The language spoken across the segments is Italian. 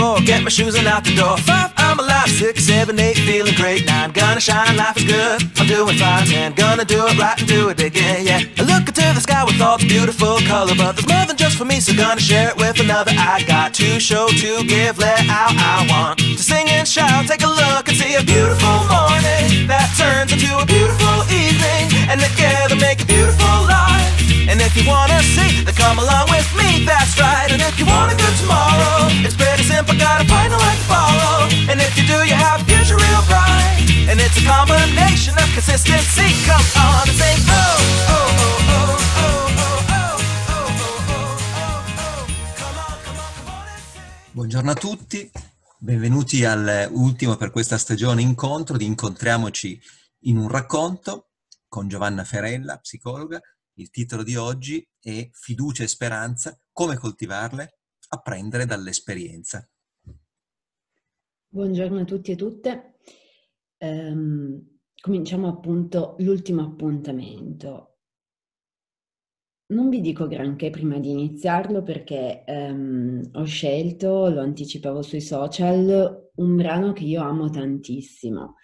4, get my shoes and out the door. 5, I'm alive. 6, 7, 8, feeling great. 9, gonna shine, life is good. I'm doing fine. 10, gonna do it right and do it again, yeah. I look into the sky with all the beautiful color, but there's more than just for me, so gonna share it with another. I got to show, to give, let out. I want to sing and shout. Take a look and see a beautiful morning that turns into a beautiful evening, and together make a beautiful life. And if you wanna see, then come along with me, that's right. And if you want a good tomorrow, it's pretty simple, got a final light to follow. And if you do, you have a future real bright. And it's a combination of consistency. Come on and sing, oh, oh, oh, oh, oh, oh, oh, oh, oh, oh, oh. Come on, come on, come on and sing. Buongiorno a tutti, benvenuti all'ultimo per questa stagione incontro di Incontriamoci in un racconto con Giovanna Ferella, psicologa. Il titolo di oggi è Fiducia e speranza, come coltivarle? Apprendere dall'esperienza. Buongiorno a tutti e tutte. Cominciamo appunto l'ultimo appuntamento. Non vi dico granché prima di iniziarlo perché ho scelto, lo anticipavo sui social, un brano che io amo tantissimo.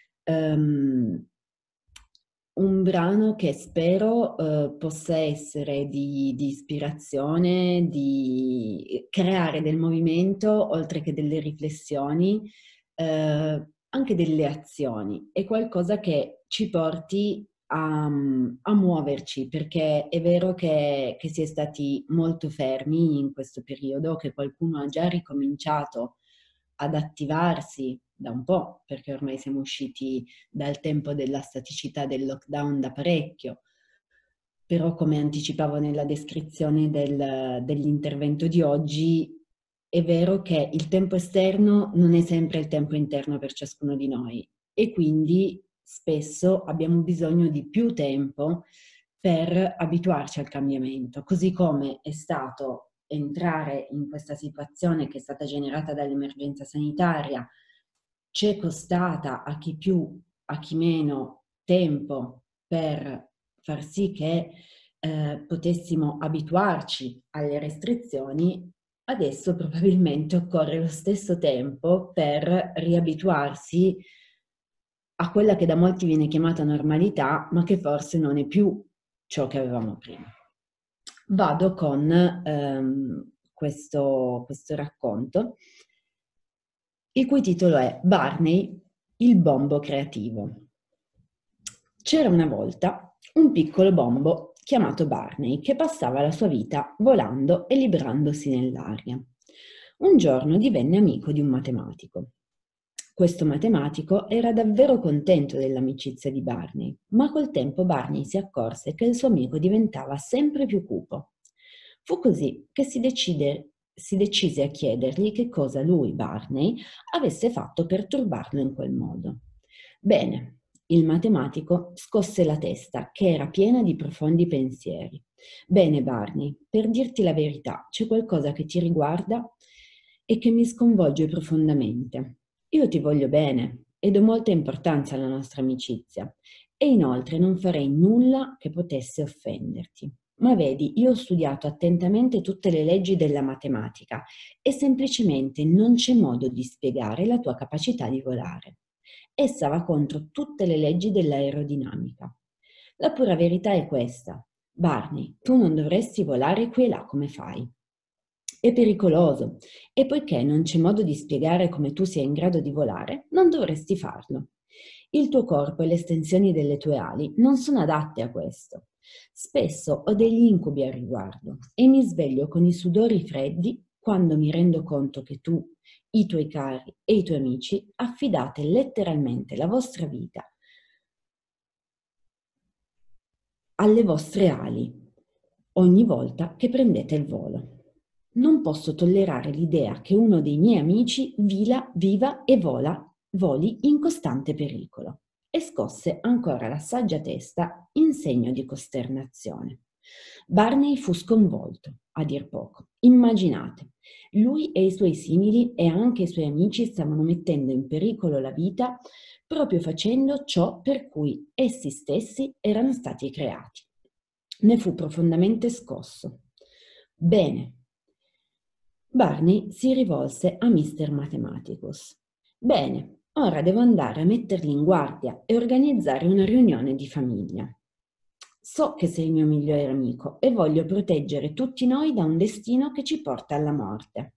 Un brano che spero possa essere di ispirazione, di creare del movimento, oltre che delle riflessioni, anche delle azioni. È qualcosa che ci porti a muoverci, perché è vero che si è stati molto fermi in questo periodo, che qualcuno ha già ricominciato ad attivarsi da un po', perché ormai siamo usciti dal tempo della staticità del lockdown da parecchio. Però, come anticipavo nella descrizione dell'intervento di oggi, è vero che il tempo esterno non è sempre il tempo interno per ciascuno di noi e quindi spesso abbiamo bisogno di più tempo per abituarci al cambiamento, così come è stato entrare in questa situazione che è stata generata dall'emergenza sanitaria. C'è costata a chi più, a chi meno tempo per far sì che potessimo abituarci alle restrizioni. Adesso probabilmente occorre lo stesso tempo per riabituarsi a quella che da molti viene chiamata normalità, ma che forse non è più ciò che avevamo prima. Vado con questo racconto, il cui titolo è Barney, il bombo creativo. C'era una volta un piccolo bombo chiamato Barney che passava la sua vita volando e librandosi nell'aria. Un giorno divenne amico di un matematico. Questo matematico era davvero contento dell'amicizia di Barney, ma col tempo Barney si accorse che il suo amico diventava sempre più cupo. Fu così che si decise a chiedergli che cosa lui, Barney, avesse fatto per turbarlo in quel modo. Bene, il matematico scosse la testa, che era piena di profondi pensieri. Bene, Barney, per dirti la verità, c'è qualcosa che ti riguarda e che mi sconvolge profondamente. Io ti voglio bene e do molta importanza alla nostra amicizia e inoltre non farei nulla che potesse offenderti. Ma vedi, io ho studiato attentamente tutte le leggi della matematica e semplicemente non c'è modo di spiegare la tua capacità di volare. Essa va contro tutte le leggi dell'aerodinamica. La pura verità è questa. Barney, tu non dovresti volare qui e là come fai. È pericoloso e poiché non c'è modo di spiegare come tu sia in grado di volare, non dovresti farlo. Il tuo corpo e le estensioni delle tue ali non sono adatte a questo. Spesso ho degli incubi al riguardo e mi sveglio con i sudori freddi quando mi rendo conto che tu, i tuoi cari e i tuoi amici affidate letteralmente la vostra vita alle vostre ali ogni volta che prendete il volo. Non posso tollerare l'idea che uno dei miei amici viva e voli in costante pericolo. E scosse ancora la saggia testa in segno di costernazione. Barney fu sconvolto, a dir poco. Immaginate, lui e i suoi simili e anche i suoi amici stavano mettendo in pericolo la vita proprio facendo ciò per cui essi stessi erano stati creati. Ne fu profondamente scosso. Bene, Barney si rivolse a Mr. Mathematicus. Bene, ora devo andare a metterli in guardia e organizzare una riunione di famiglia. So che sei il mio migliore amico e voglio proteggere tutti noi da un destino che ci porta alla morte.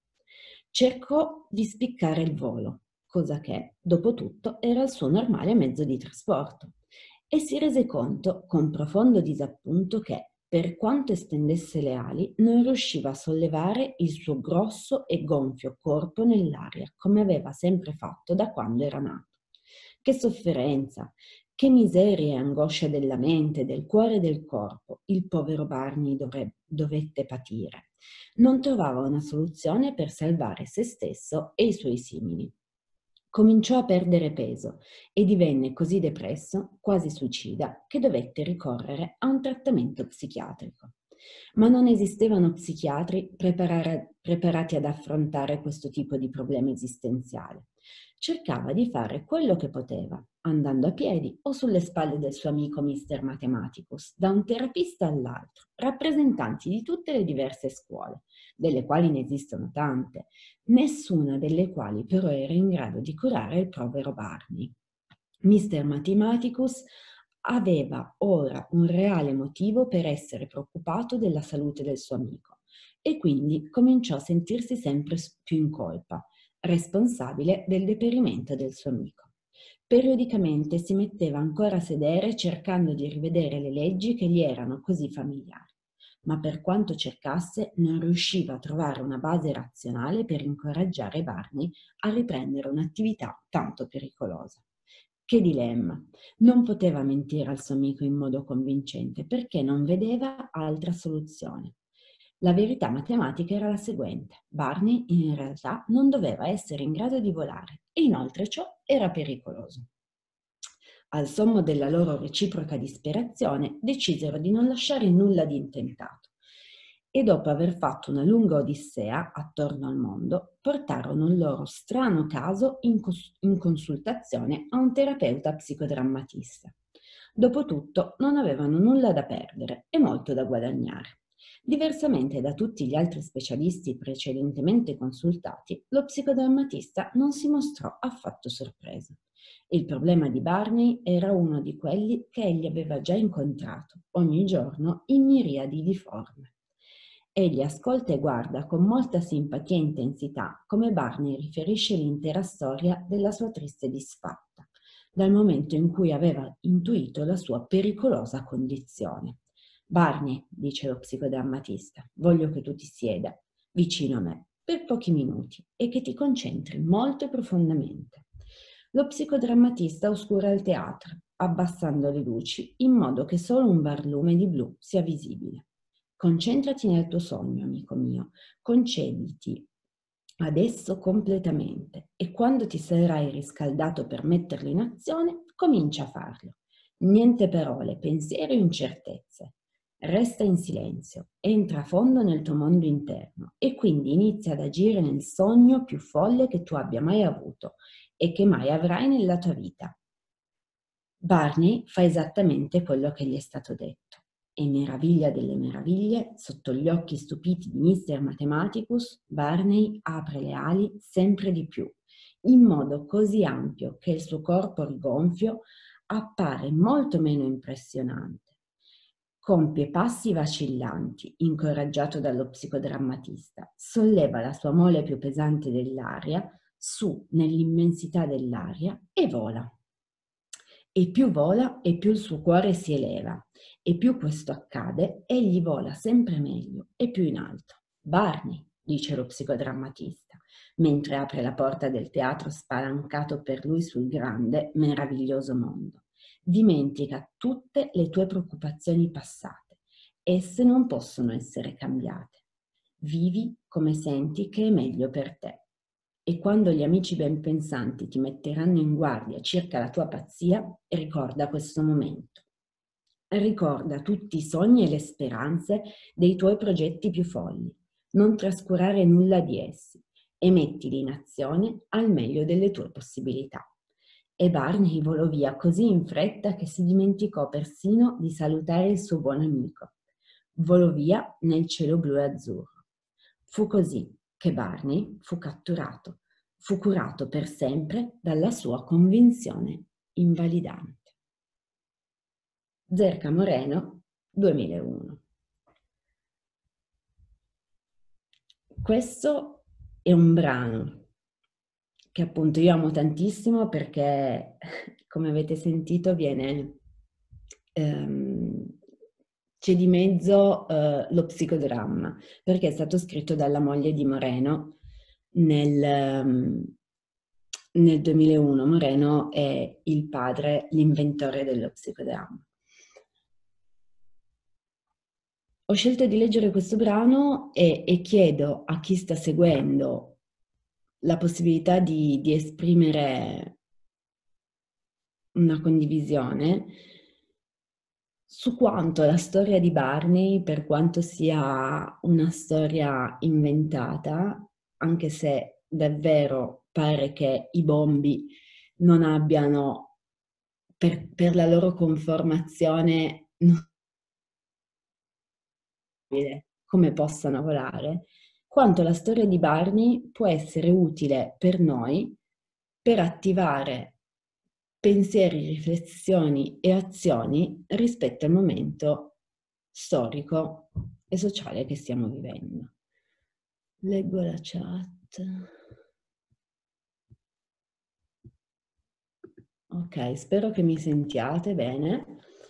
Cercò di spiccare il volo, cosa che, dopo tutto, era il suo normale mezzo di trasporto, e si rese conto, con profondo disappunto, che, per quanto estendesse le ali, non riusciva a sollevare il suo grosso e gonfio corpo nell'aria, come aveva sempre fatto da quando era nato. Che sofferenza! Che miserie e angosce della mente, del cuore e del corpo il povero Barney dovette patire. Non trovava una soluzione per salvare se stesso e i suoi simili. Cominciò a perdere peso e divenne così depresso, quasi suicida, che dovette ricorrere a un trattamento psichiatrico. Ma non esistevano psichiatri preparati ad affrontare questo tipo di problema esistenziale. Cercava di fare quello che poteva, andando a piedi o sulle spalle del suo amico Mr. Mathematicus, da un terapista all'altro, rappresentanti di tutte le diverse scuole, delle quali ne esistono tante, nessuna delle quali però era in grado di curare il povero Barney. Mr. Mathematicus aveva ora un reale motivo per essere preoccupato della salute del suo amico e quindi cominciò a sentirsi sempre più in colpa, responsabile del deperimento del suo amico. Periodicamente si metteva ancora a sedere cercando di rivedere le leggi che gli erano così familiari, ma per quanto cercasse non riusciva a trovare una base razionale per incoraggiare Barney a riprendere un'attività tanto pericolosa. Che dilemma! Non poteva mentire al suo amico in modo convincente perché non vedeva altra soluzione. La verità matematica era la seguente: Barney in realtà non doveva essere in grado di volare e inoltre ciò era pericoloso. Al sommo della loro reciproca disperazione decisero di non lasciare nulla di intentato e dopo aver fatto una lunga odissea attorno al mondo portarono il loro strano caso in consultazione a un terapeuta psicodrammatista. Dopotutto non avevano nulla da perdere e molto da guadagnare. Diversamente da tutti gli altri specialisti precedentemente consultati, lo psicodrammatista non si mostrò affatto sorpreso. Il problema di Barney era uno di quelli che egli aveva già incontrato ogni giorno in miriadi di forme. Egli ascolta e guarda con molta simpatia e intensità come Barney riferisce l'intera storia della sua triste disfatta, dal momento in cui aveva intuito la sua pericolosa condizione. Barney, dice lo psicodrammatista, voglio che tu ti sieda vicino a me per pochi minuti e che ti concentri molto profondamente. Lo psicodrammatista oscura il teatro, abbassando le luci in modo che solo un barlume di blu sia visibile. Concentrati nel tuo sogno, amico mio, concediti adesso completamente e quando ti sarai riscaldato per metterlo in azione, comincia a farlo. Niente parole, pensieri o incertezze. Resta in silenzio, entra a fondo nel tuo mondo interno e quindi inizia ad agire nel sogno più folle che tu abbia mai avuto e che mai avrai nella tua vita. Barney fa esattamente quello che gli è stato detto e meraviglia delle meraviglie, sotto gli occhi stupiti di Mr. Mathematicus, Barney apre le ali sempre di più, in modo così ampio che il suo corpo rigonfio appare molto meno impressionante. Compie passi vacillanti, incoraggiato dallo psicodrammatista, solleva la sua mole più pesante dell'aria su nell'immensità dell'aria e vola. E più vola e più il suo cuore si eleva, e più questo accade, egli vola sempre meglio e più in alto. Barney, dice lo psicodrammatista, mentre apre la porta del teatro spalancato per lui sul grande, meraviglioso mondo. Dimentica tutte le tue preoccupazioni passate. Esse non possono essere cambiate. Vivi come senti che è meglio per te. E quando gli amici ben pensanti ti metteranno in guardia circa la tua pazzia, ricorda questo momento. Ricorda tutti i sogni e le speranze dei tuoi progetti più folli. Non trascurare nulla di essi e mettili in azione al meglio delle tue possibilità. E Barney volò via così in fretta che si dimenticò persino di salutare il suo buon amico. Volò via nel cielo blu e azzurro. Fu così che Barney fu catturato, fu curato per sempre dalla sua convinzione invalidante. Zerca Moreno, 2001. Questo è un brano che appunto io amo tantissimo perché, come avete sentito, c'è di mezzo lo psicodramma, perché è stato scritto dalla moglie di Moreno nel 2001. Moreno è il padre, l'inventore dello psicodramma. Ho scelto di leggere questo brano e chiedo a chi sta seguendo la possibilità di esprimere una condivisione su quanto la storia di Barney, per quanto sia una storia inventata, anche se davvero pare che i bombi non abbiano, per la loro conformazione, come possano volare, quanto la storia di Barney può essere utile per noi per attivare pensieri, riflessioni e azioni rispetto al momento storico e sociale che stiamo vivendo. Leggo la chat. Ok, spero che mi sentiate bene.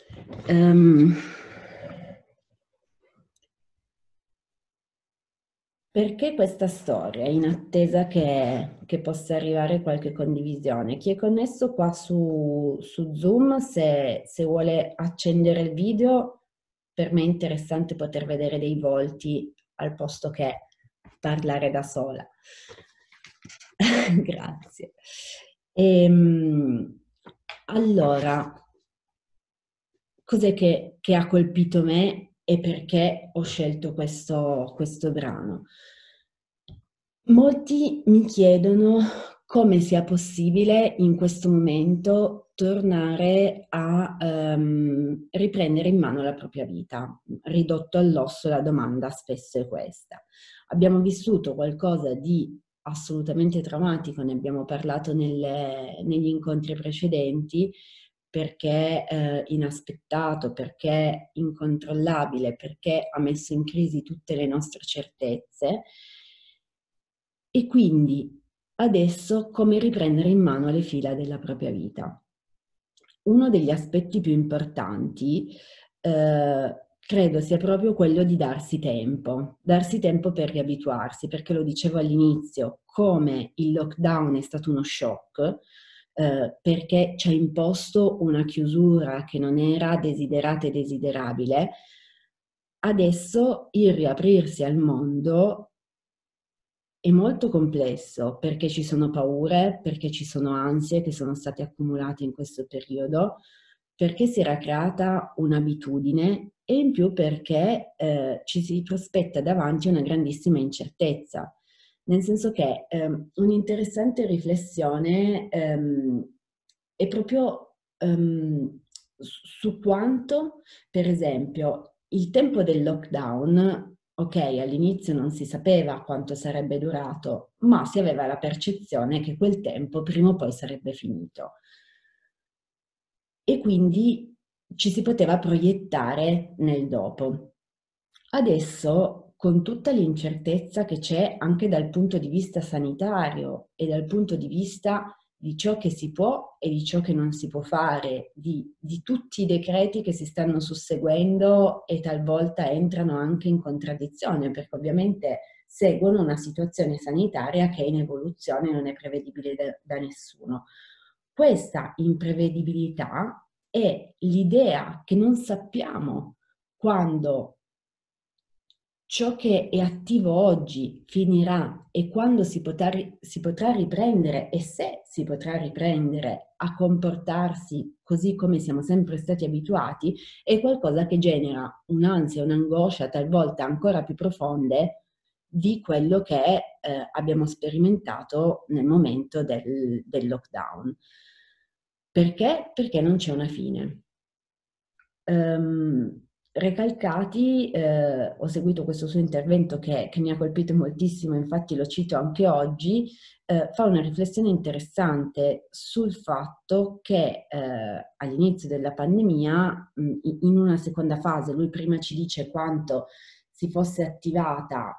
Perché questa storia, in attesa che possa arrivare qualche condivisione? Chi è connesso qua su Zoom, se vuole accendere il video, per me è interessante poter vedere dei volti al posto che parlare da sola. Grazie. Allora, cos'è che ha colpito me e perché ho scelto questo brano? Molti mi chiedono come sia possibile in questo momento tornare a riprendere in mano la propria vita. Ridotto all'osso, la domanda spesso è questa. Abbiamo vissuto qualcosa di assolutamente traumatico, ne abbiamo parlato negli incontri precedenti, perché inaspettato, perché incontrollabile, perché ha messo in crisi tutte le nostre certezze. E quindi adesso come riprendere in mano le fila della propria vita. Uno degli aspetti più importanti credo sia proprio quello di darsi tempo per riabituarsi, perché lo dicevo all'inizio, come il lockdown è stato uno shock, perché ci ha imposto una chiusura che non era desiderata e desiderabile, adesso il riaprirsi al mondo è molto complesso perché ci sono paure, perché ci sono ansie che sono state accumulate in questo periodo, perché si era creata un'abitudine e in più perché ci si prospetta davanti una grandissima incertezza. Nel senso che un'interessante riflessione è proprio su quanto, per esempio, il tempo del lockdown, ok, all'inizio non si sapeva quanto sarebbe durato, ma si aveva la percezione che quel tempo prima o poi sarebbe finito. E quindi ci si poteva proiettare nel dopo. Adesso, con tutta l'incertezza che c'è anche dal punto di vista sanitario e dal punto di vista di ciò che si può e di ciò che non si può fare, di tutti i decreti che si stanno susseguendo e talvolta entrano anche in contraddizione, perché ovviamente seguono una situazione sanitaria che è in evoluzione, non è prevedibile da nessuno. Questa imprevedibilità è l'idea che non sappiamo quando ciò che è attivo oggi finirà e quando si potrà riprendere e se si potrà riprendere a comportarsi così come siamo sempre stati abituati, è qualcosa che genera un'ansia, un'angoscia talvolta ancora più profonde di quello che abbiamo sperimentato nel momento del lockdown. Perché? Perché non c'è una fine. Recalcati, ho seguito questo suo intervento che mi ha colpito moltissimo, infatti lo cito anche oggi, fa una riflessione interessante sul fatto che all'inizio della pandemia, in una seconda fase, lui prima ci dice quanto si fosse attivata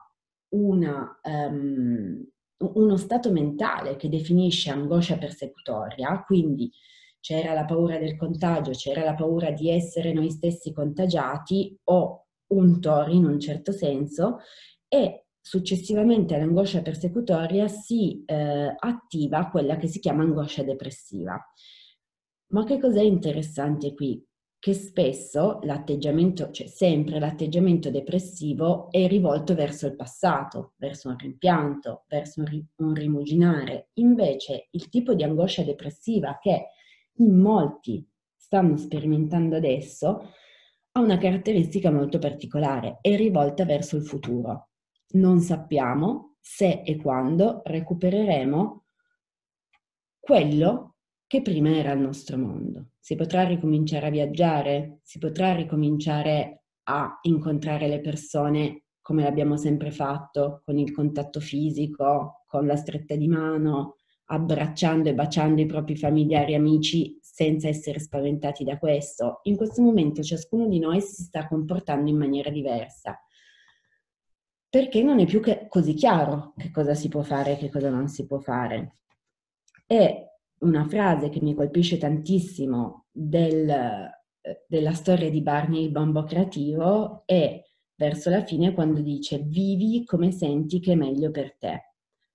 uno stato mentale che definisce angoscia persecutoria, quindi c'era la paura del contagio, c'era la paura di essere noi stessi contagiati o untori in un certo senso, e successivamente all'angoscia persecutoria si attiva quella che si chiama angoscia depressiva. Ma che cos'è interessante qui? Che spesso l'atteggiamento, cioè sempre l'atteggiamento depressivo è rivolto verso il passato, verso un rimpianto, verso un rimuginare. Invece il tipo di angoscia depressiva che in molti stanno sperimentando adesso ha una caratteristica molto particolare, è rivolta verso il futuro. Non sappiamo se e quando recupereremo quello che prima era il nostro mondo. Si potrà ricominciare a viaggiare, si potrà ricominciare a incontrare le persone come l'abbiamo sempre fatto, con il contatto fisico, con la stretta di mano, abbracciando e baciando i propri familiari e amici senza essere spaventati da questo. In questo momento ciascuno di noi si sta comportando in maniera diversa, perché non è più così chiaro che cosa si può fare e che cosa non si può fare. E una frase che mi colpisce tantissimo della storia di Barney il bambò creativo è verso la fine, quando dice: vivi come senti che è meglio per te.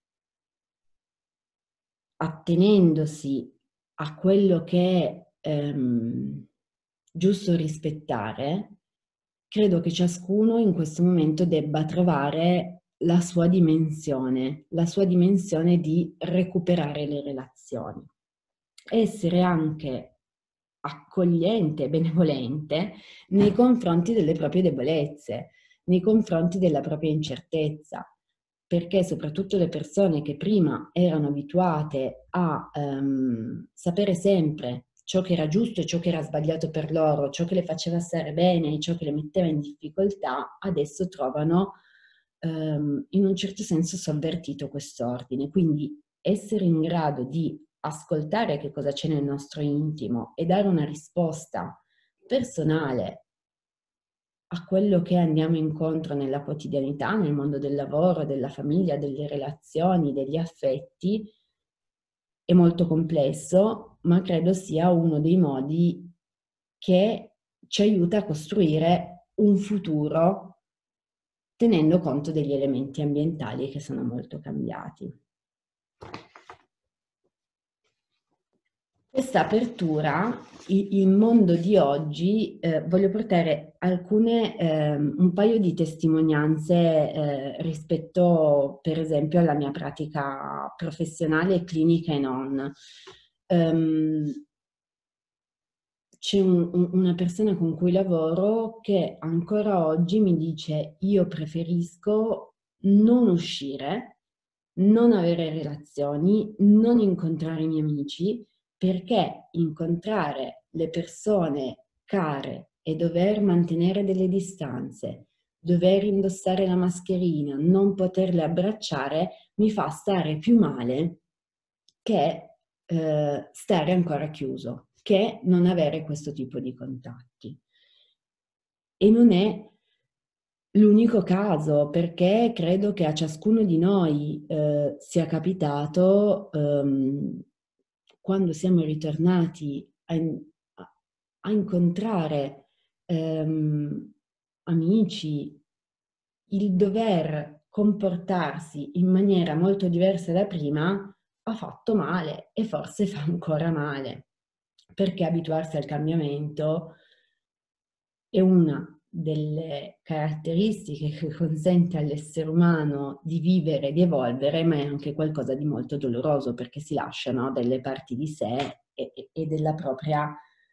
Attenendosi a quello che è giusto rispettare, credo che ciascuno in questo momento debba trovare la sua dimensione di recuperare le relazioni. Essere anche accogliente e benevolente nei confronti delle proprie debolezze, nei confronti della propria incertezza, perché soprattutto le persone che prima erano abituate a sapere sempre ciò che era giusto e ciò che era sbagliato per loro, ciò che le faceva stare bene e ciò che le metteva in difficoltà, adesso trovano in un certo senso sovvertito quest'ordine. Quindi essere in grado di ascoltare che cosa c'è nel nostro intimo e dare una risposta personale a quello che andiamo incontro nella quotidianità, nel mondo del lavoro, della famiglia, delle relazioni, degli affetti, è molto complesso, ma credo sia uno dei modi che ci aiuta a costruire un futuro tenendo conto degli elementi ambientali che sono molto cambiati. Questa apertura, il mondo di oggi, voglio portare un paio di testimonianze rispetto, per esempio, alla mia pratica professionale, clinica e non. C'è una persona con cui lavoro che ancora oggi mi dice: io preferisco non uscire, non avere relazioni, non incontrare i miei amici, perché incontrare le persone care e dover mantenere delle distanze, dover indossare la mascherina, non poterle abbracciare, mi fa stare più male che stare ancora chiuso, che non avere questo tipo di contatti. E non è l'unico caso, perché credo che a ciascuno di noi sia capitato, quando siamo ritornati a incontrare amici, il dover comportarsi in maniera molto diversa da prima ha fatto male e forse fa ancora male, perché abituarsi al cambiamento è una delle caratteristiche che consente all'essere umano di vivere, di evolvere, ma è anche qualcosa di molto doloroso, perché si lasciano delle parti di sé e della propria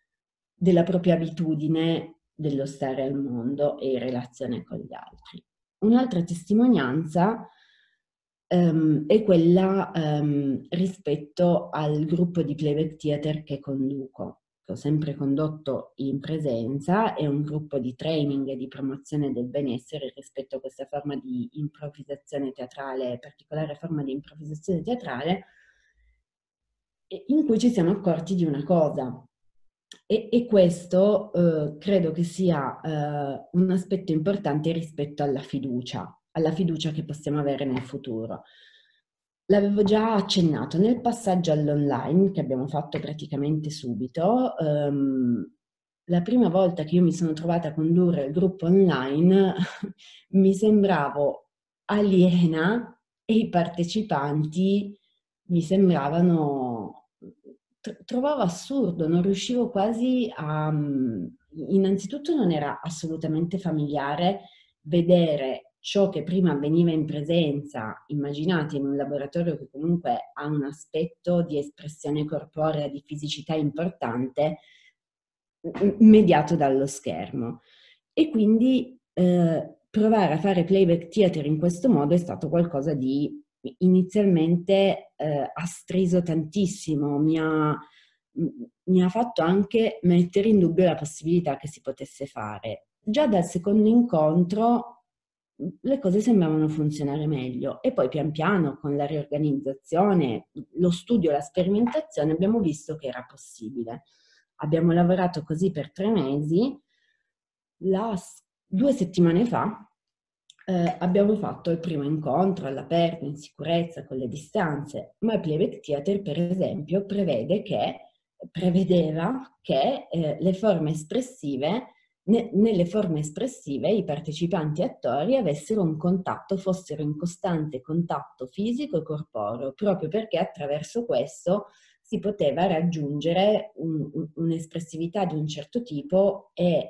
abitudine dello stare al mondo e in relazione con gli altri. Un'altra testimonianza è quella rispetto al gruppo di playback theater che conduco. che ho sempre condotto in presenza è un gruppo di training e di promozione del benessere rispetto a questa forma di improvvisazione teatrale, particolare forma di improvvisazione teatrale, in cui ci siamo accorti di una cosa. E questo credo che sia un aspetto importante rispetto alla fiducia che possiamo avere nel futuro. L'avevo già accennato nel passaggio all'online che abbiamo fatto praticamente subito. La prima volta che io mi sono trovata a condurre il gruppo online mi sembravo aliena e i partecipanti mi sembravano... Trovavo assurdo, non riuscivo quasi a... Innanzitutto non era assolutamente familiare vedere ciò che prima avveniva in presenza, immaginate in un laboratorio che comunque ha un aspetto di espressione corporea, di fisicità importante, mediato dallo schermo. E quindi provare a fare playback theater in questo modo è stato qualcosa di inizialmente ha striso tantissimo, mi ha fatto anche mettere in dubbio la possibilità che si potesse fare. Già dal secondo incontro le cose sembravano funzionare meglio e poi pian piano con la riorganizzazione, lo studio, la sperimentazione abbiamo visto che era possibile. Abbiamo lavorato così per 3 mesi. 2 settimane fa abbiamo fatto il primo incontro all'aperto, in sicurezza, con le distanze, ma il Playback Theater, per esempio, prevedeva che le forme espressive, nelle forme espressive i partecipanti attori avessero un contatto, fossero in costante contatto fisico e corporeo, proprio perché attraverso questo si poteva raggiungere un'espressività di un certo tipo e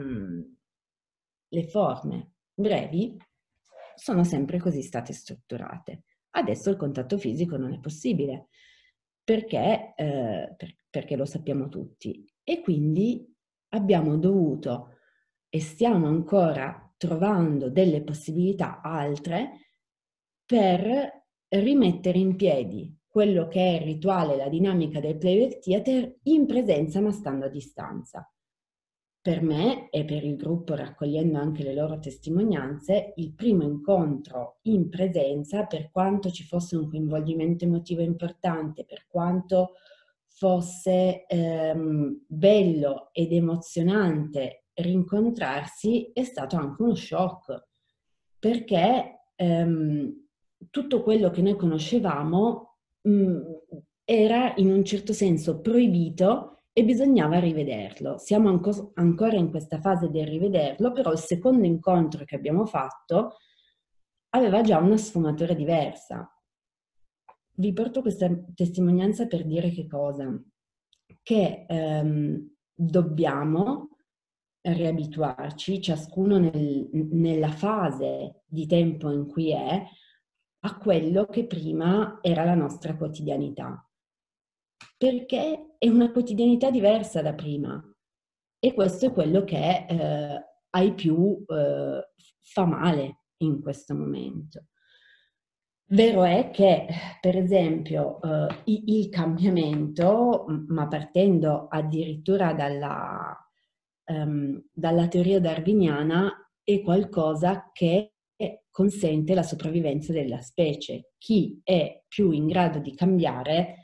le forme brevi sono sempre così state strutturate. Adesso il contatto fisico non è possibile perché lo sappiamo tutti e quindi abbiamo dovuto e stiamo ancora trovando delle possibilità altre per rimettere in piedi quello che è il rituale, la dinamica del Playback Theater in presenza ma stando a distanza. Per me e per il gruppo, raccogliendo anche le loro testimonianze, il primo incontro in presenza, per quanto ci fosse un coinvolgimento emotivo importante, per quanto fosse bello ed emozionante rincontrarsi, è stato anche uno shock, perché tutto quello che noi conoscevamo era in un certo senso proibito e bisognava rivederlo. Siamo ancora in questa fase del rivederlo, però il secondo incontro che abbiamo fatto aveva già una sfumatura diversa. Vi porto questa testimonianza per dire che cosa? Che dobbiamo riabituarci, ciascuno nella fase di tempo in cui è, a quello che prima era la nostra quotidianità. Perché è una quotidianità diversa da prima e questo è quello che ai più fa male in questo momento. Vero è che, per esempio, il cambiamento, ma partendo addirittura dalla teoria darwiniana, è qualcosa che consente la sopravvivenza della specie. Chi è più in grado di cambiare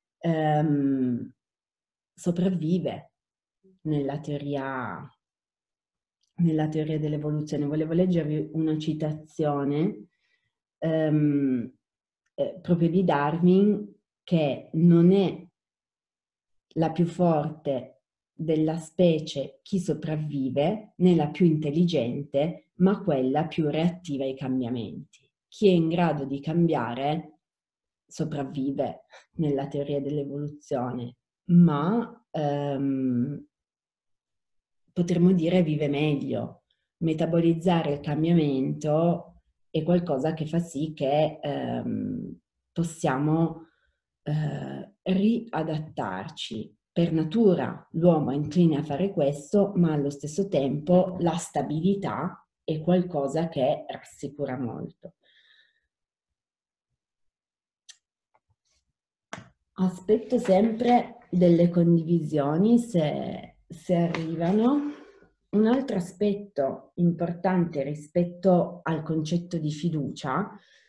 sopravvive nella teoria dell'evoluzione. Volevo leggervi una citazione proprio di Darwin, che non è la più forte della specie chi sopravvive, né la più intelligente, ma quella più reattiva ai cambiamenti. Chi è in grado di cambiare sopravvive nella teoria dell'evoluzione, ma potremmo dire vive meglio. Metabolizzare il cambiamento è qualcosa che fa sì che possiamo riadattarci. Per natura l'uomo è incline a fare questo, ma allo stesso tempo la stabilità è qualcosa che rassicura molto. Aspetto sempre delle condivisioni se arrivano. Un altro aspetto importante rispetto al concetto di fiducia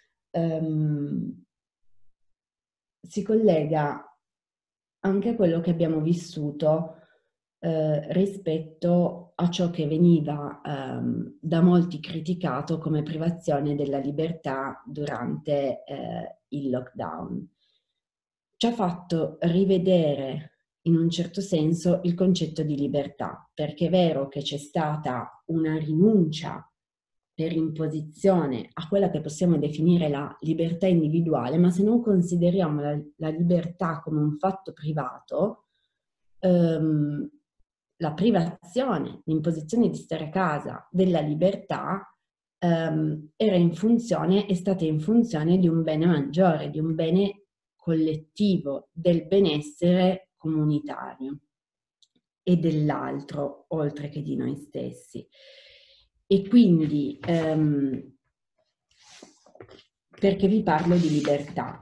si collega anche a quello che abbiamo vissuto rispetto a ciò che veniva da molti criticato come privazione della libertà durante il lockdown. Ci ha fatto rivedere in un certo senso il concetto di libertà, perché è vero che c'è stata una rinuncia per imposizione a quella che possiamo definire la libertà individuale, ma se non consideriamo la libertà come un fatto privato, la privazione, l'imposizione di stare a casa della libertà è stata in funzione di un bene maggiore, di un bene collettivo, del benessere comunitario e dell'altro, oltre che di noi stessi. E quindi, perché vi parlo di libertà?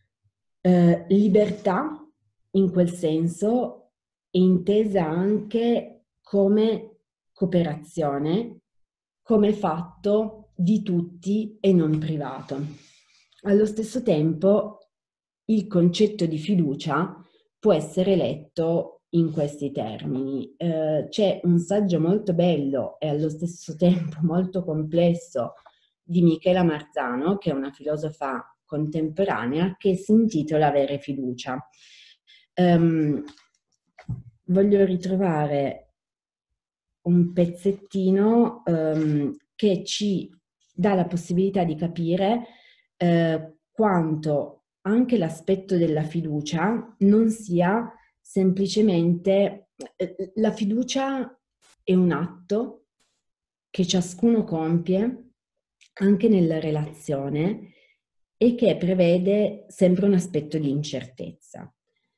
Libertà, in quel senso, è intesa anche come cooperazione, come fatto di tutti e non privato. Allo stesso tempo, il concetto di fiducia può essere letto in questi termini. C'è un saggio molto bello e allo stesso tempo molto complesso di Michela Marzano, che è una filosofa contemporanea, che si intitola Avere fiducia. Voglio ritrovare un pezzettino che ci dà la possibilità di capire quanto anche l'aspetto della fiducia non sia semplicemente... la fiducia è un atto che ciascuno compie anche nella relazione e che prevede sempre un aspetto di incertezza.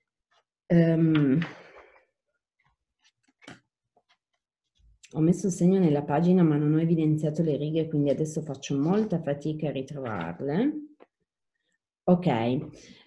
Ho messo il segno nella pagina ma non ho evidenziato le righe, quindi adesso faccio molta fatica a ritrovarle. Ok.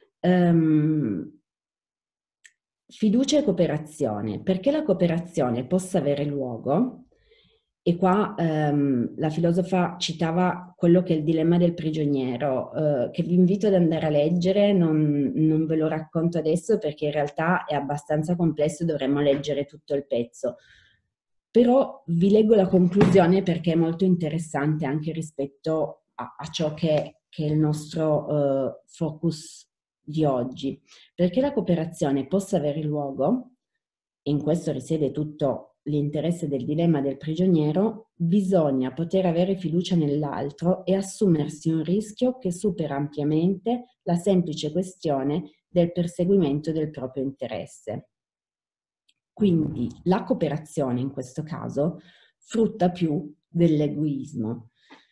Fiducia e cooperazione. Perché la cooperazione possa avere luogo, e qua la filosofa citava quello che è il dilemma del prigioniero, che vi invito ad andare a leggere, non ve lo racconto adesso perché in realtà è abbastanza complesso, dovremmo leggere tutto il pezzo. Però vi leggo la conclusione perché è molto interessante anche rispetto a ciò che è il nostro focus di oggi. Perché la cooperazione possa avere luogo, e in questo risiede tutto l'interesse del dilemma del prigioniero, bisogna poter avere fiducia nell'altro e assumersi un rischio che supera ampiamente la semplice questione del perseguimento del proprio interesse. Quindi la cooperazione in questo caso frutta più dell'egoismo.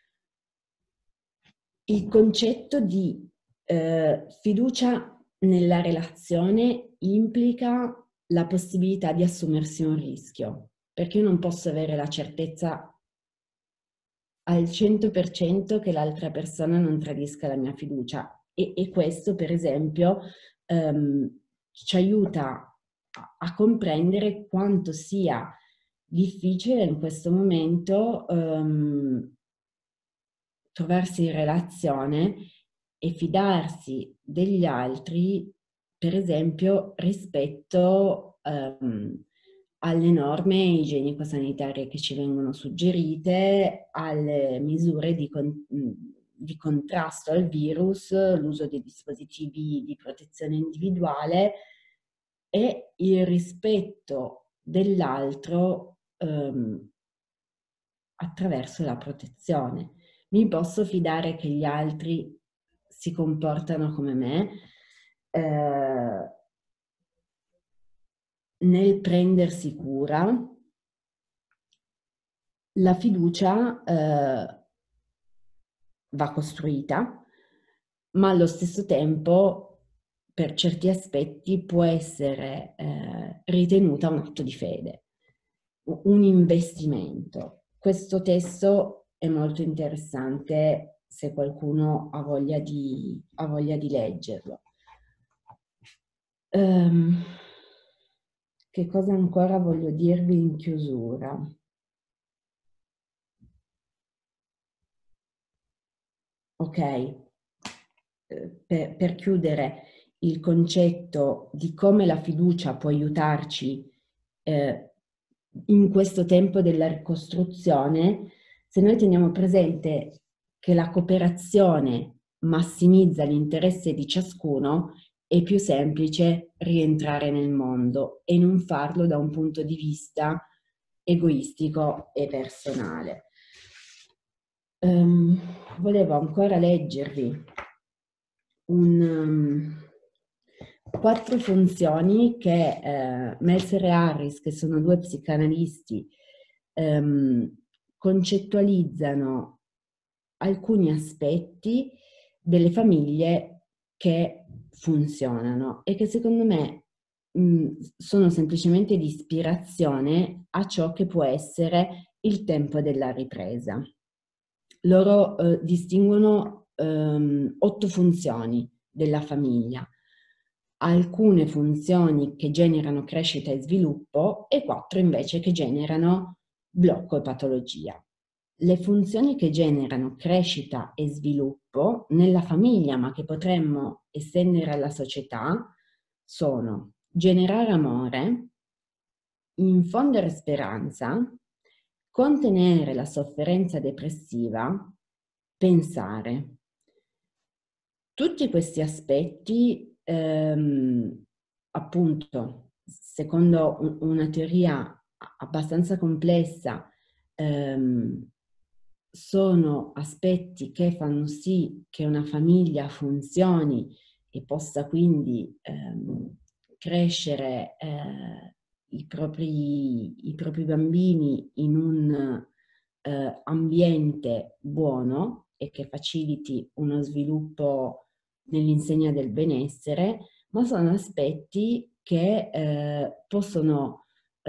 Il concetto di fiducia nella relazione implica la possibilità di assumersi un rischio, perché io non posso avere la certezza al 100% che l'altra persona non tradisca la mia fiducia e questo per esempio ci aiuta a comprendere quanto sia difficile in questo momento trovarsi in relazione e fidarsi degli altri, per esempio, rispetto alle norme igienico-sanitarie che ci vengono suggerite, alle misure di contrasto al virus, l'uso dei dispositivi di protezione individuale e il rispetto dell'altro attraverso la protezione. Mi posso fidare che gli altri si comportano come me nel prendersi cura. La fiducia va costruita, ma allo stesso tempo per certi aspetti può essere ritenuta un atto di fede, un investimento. Questo testo è molto interessante se qualcuno ha voglia di leggerlo. Che cosa ancora voglio dirvi in chiusura? Ok, per chiudere il concetto di come la fiducia può aiutarci in questo tempo della ricostruzione, se noi teniamo presente che la cooperazione massimizza l'interesse di ciascuno, è più semplice rientrare nel mondo e non farlo da un punto di vista egoistico e personale. Volevo ancora leggervi 4 funzioni che Meltzer e Harris, che sono 2 psicanalisti, concettualizzano alcuni aspetti delle famiglie che funzionano e che secondo me sono semplicemente di ispirazione a ciò che può essere il tempo della ripresa. Loro distinguono 8 funzioni della famiglia, alcune funzioni che generano crescita e sviluppo e 4 invece che generano blocco e patologia. Le funzioni che generano crescita e sviluppo nella famiglia, ma che potremmo estendere alla società, sono generare amore, infondere speranza, contenere la sofferenza depressiva, pensare. Tutti questi aspetti, appunto, secondo una teoria abbastanza complessa, sono aspetti che fanno sì che una famiglia funzioni e possa quindi crescere i propri bambini in un ambiente buono e che faciliti uno sviluppo nell'insegna del benessere, ma sono aspetti che possono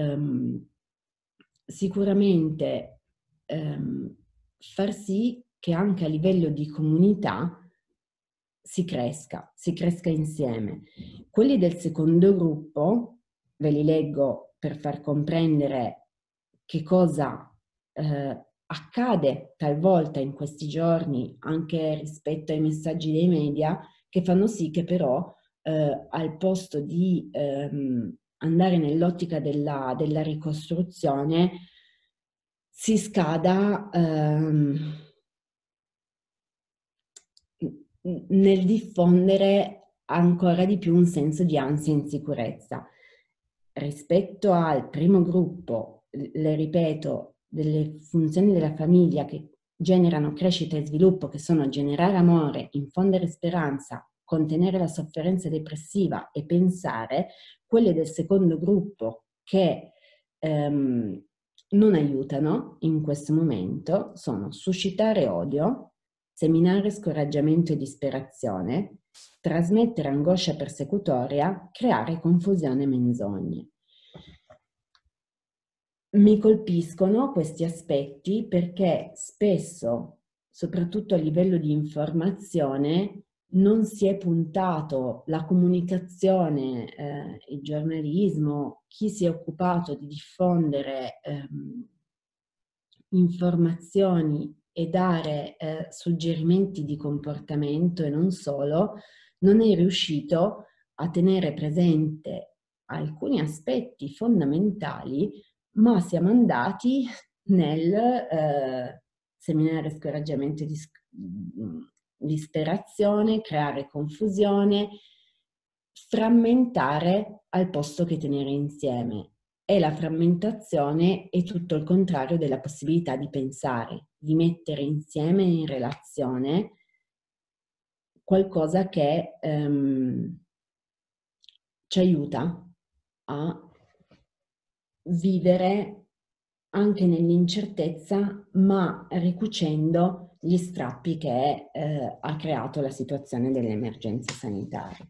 sicuramente far sì che anche a livello di comunità si cresca insieme. Quelli del secondo gruppo, ve li leggo per far comprendere che cosa accade talvolta in questi giorni anche rispetto ai messaggi dei media, che fanno sì che però al posto di andare nell'ottica della ricostruzione si scada nel diffondere ancora di più un senso di ansia e insicurezza. Rispetto al primo gruppo, le ripeto, delle funzioni della famiglia che generano crescita e sviluppo, che sono generare amore, infondere speranza, contenere la sofferenza depressiva e pensare, quelle del secondo gruppo che non aiutano in questo momento sono suscitare odio, seminare scoraggiamento e disperazione, trasmettere angoscia persecutoria, creare confusione e menzogne. Mi colpiscono questi aspetti perché spesso, soprattutto a livello di informazione, non si è puntato la comunicazione, il giornalismo, chi si è occupato di diffondere informazioni e dare suggerimenti di comportamento e non solo, non è riuscito a tenere presente alcuni aspetti fondamentali, ma siamo andati nel seminare scoraggiamento e disperazione, creare confusione, frammentare al posto che tenere insieme. E la frammentazione è tutto il contrario della possibilità di pensare, di mettere insieme in relazione qualcosa che ci aiuta a vivere anche nell'incertezza, ma ricucendo gli strappi che ha creato la situazione dell'emergenza sanitaria.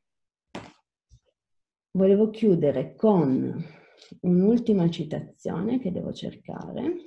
Volevo chiudere con un'ultima citazione che devo cercare.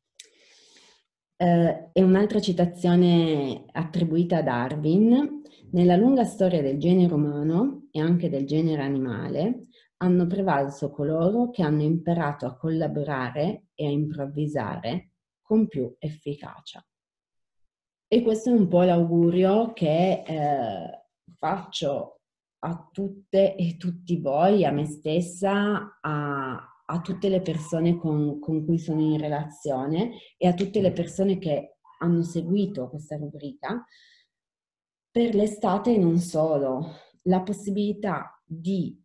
È un'altra citazione attribuita a Darwin Nella lunga storia del genere umano e anche del genere animale hanno prevalso coloro che hanno imparato a collaborare e a improvvisare con più efficacia. E questo è un po' l'augurio che faccio a tutte e tutti voi, a me stessa, a tutte le persone con cui sono in relazione e a tutte le persone che hanno seguito questa rubrica, per l'estate e non solo, la possibilità di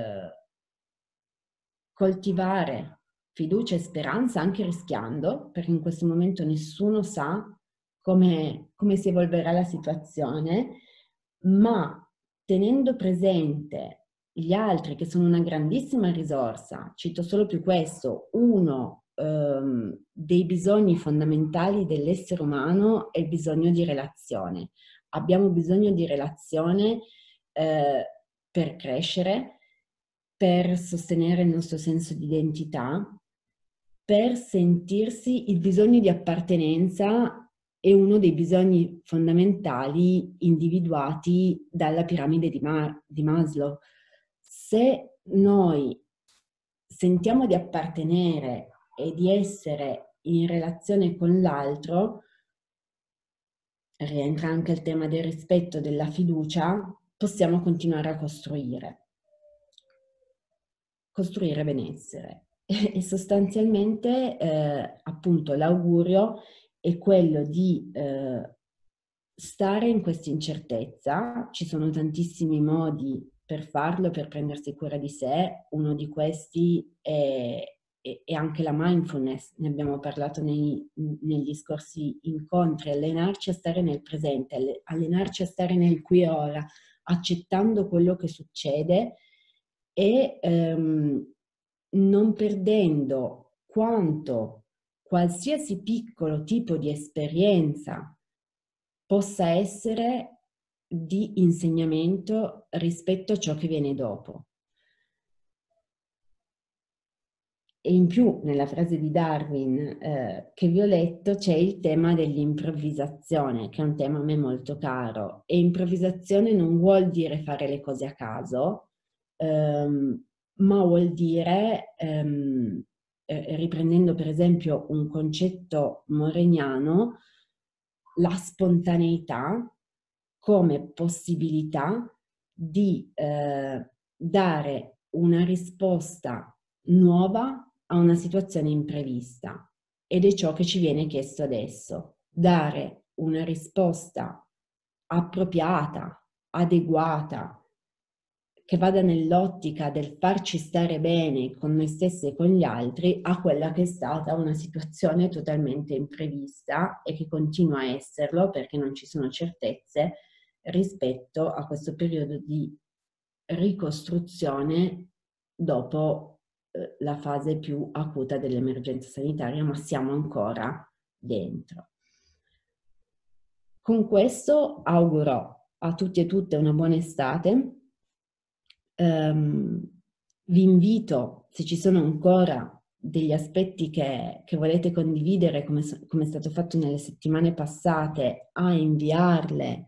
coltivare fiducia e speranza anche rischiando, perché in questo momento nessuno sa come si evolverà la situazione, ma tenendo presente gli altri che sono una grandissima risorsa. Cito solo più questo: uno dei bisogni fondamentali dell'essere umano è il bisogno di relazione. Abbiamo bisogno di relazione per crescere, per sostenere il nostro senso di identità, per sentirsi. Il bisogno di appartenenza è uno dei bisogni fondamentali individuati dalla piramide di Maslow. Se noi sentiamo di appartenere e di essere in relazione con l'altro, rientra anche il tema del rispetto, della fiducia, possiamo continuare a costruire benessere. E sostanzialmente appunto l'augurio è quello di stare in questa incertezza. Ci sono tantissimi modi per farlo, per prendersi cura di sé. Uno di questi è anche la mindfulness, ne abbiamo parlato negli scorsi incontri: allenarci a stare nel presente, allenarci a stare nel qui e ora, accettando quello che succede e non perdendo quanto qualsiasi piccolo tipo di esperienza possa essere di insegnamento rispetto a ciò che viene dopo. E in più, nella frase di Darwin che vi ho letto, c'è il tema dell'improvvisazione, che è un tema a me molto caro. E improvvisazione non vuol dire fare le cose a caso, ma vuol dire, riprendendo per esempio un concetto moreniano, la spontaneità come possibilità di dare una risposta nuova a una situazione imprevista. Ed è ciò che ci viene chiesto adesso: dare una risposta appropriata, adeguata, che vada nell'ottica del farci stare bene con noi stessi e con gli altri a quella che è stata una situazione totalmente imprevista e che continua a esserlo, perché non ci sono certezze rispetto a questo periodo di ricostruzione dopo la fase più acuta dell'emergenza sanitaria, ma siamo ancora dentro. Con questo auguro a tutti e tutte una buona estate. Vi invito, se ci sono ancora degli aspetti che volete condividere, come è stato fatto nelle settimane passate, a inviarle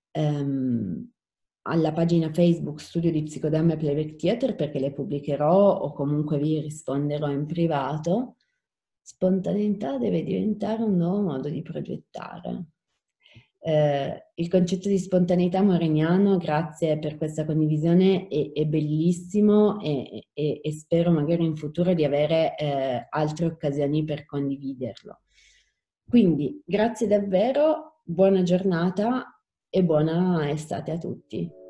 alla pagina Facebook Studio di Psicodramma e Playback Theater, perché le pubblicherò o comunque vi risponderò in privato. Spontaneità deve diventare un nuovo modo di progettare. Il concetto di spontaneità moreniano, grazie per questa condivisione, è bellissimo e spero magari in futuro di avere altre occasioni per condividerlo. Quindi grazie davvero, buona giornata e buona estate a tutti.